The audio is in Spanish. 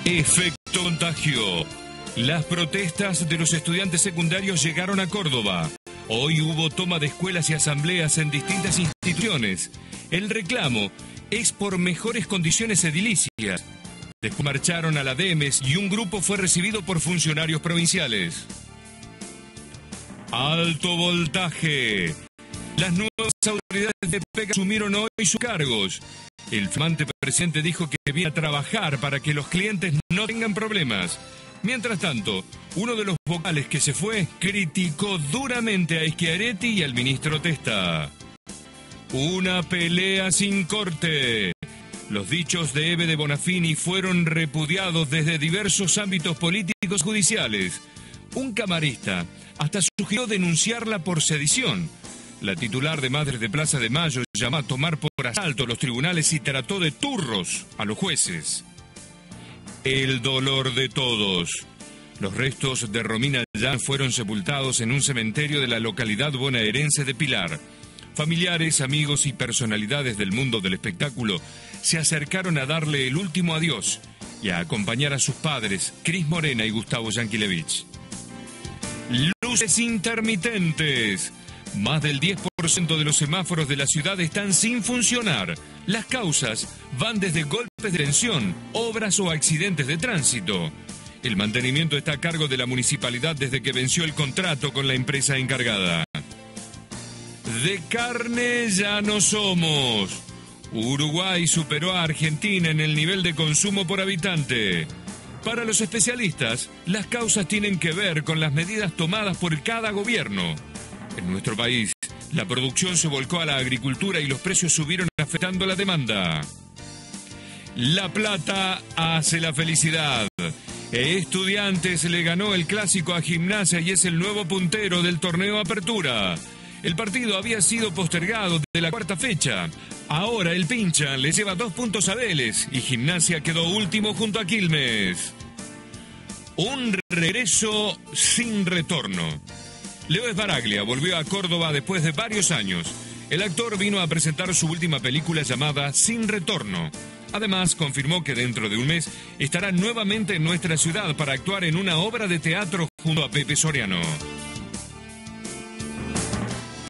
Efecto contagio. Las protestas de los estudiantes secundarios llegaron a Córdoba. Hoy hubo toma de escuelas y asambleas en distintas instituciones. El reclamo es por mejores condiciones edilicias. Después marcharon a la Demes y un grupo fue recibido por funcionarios provinciales. Alto voltaje. Las nuevas autoridades de PEC asumieron hoy sus cargos. El flamante presidente dijo que debía trabajar para que los clientes no tengan problemas. Mientras tanto, uno de los vocales que se fue criticó duramente a Schiaretti y al ministro Testa. Una pelea sin corte. Los dichos de Eve de Bonafini fueron repudiados desde diversos ámbitos políticos y judiciales. Un camarista hasta sugirió denunciarla por sedición. La titular de Madres de Plaza de Mayo llamó a tomar por asalto los tribunales y trató de turros a los jueces. El dolor de todos. Los restos de Romina Yan fueron sepultados en un cementerio de la localidad bonaerense de Pilar. Familiares, amigos y personalidades del mundo del espectáculo se acercaron a darle el último adiós y a acompañar a sus padres, Cris Morena y Gustavo Yankelevich. Luces intermitentes. Más del 10% de los semáforos de la ciudad están sin funcionar. Las causas van desde golpes de tensión, obras o accidentes de tránsito. El mantenimiento está a cargo de la municipalidad desde que venció el contrato con la empresa encargada. De carne ya no somos. Uruguay superó a Argentina en el nivel de consumo por habitante. Para los especialistas, las causas tienen que ver con las medidas tomadas por cada gobierno. En nuestro país, la producción se volcó a la agricultura y los precios subieron afectando la demanda. La plata hace la felicidad. Estudiantes le ganó el clásico a Gimnasia y es el nuevo puntero del torneo Apertura. El partido había sido postergado de la cuarta fecha. Ahora el Pincha le lleva 2 puntos a Vélez y Gimnasia quedó último junto a Quilmes. Un regreso sin retorno. Leo Sbaraglia volvió a Córdoba después de varios años. El actor vino a presentar su última película llamada Sin Retorno. Además, confirmó que dentro de un mes estará nuevamente en nuestra ciudad para actuar en una obra de teatro junto a Pepe Soriano.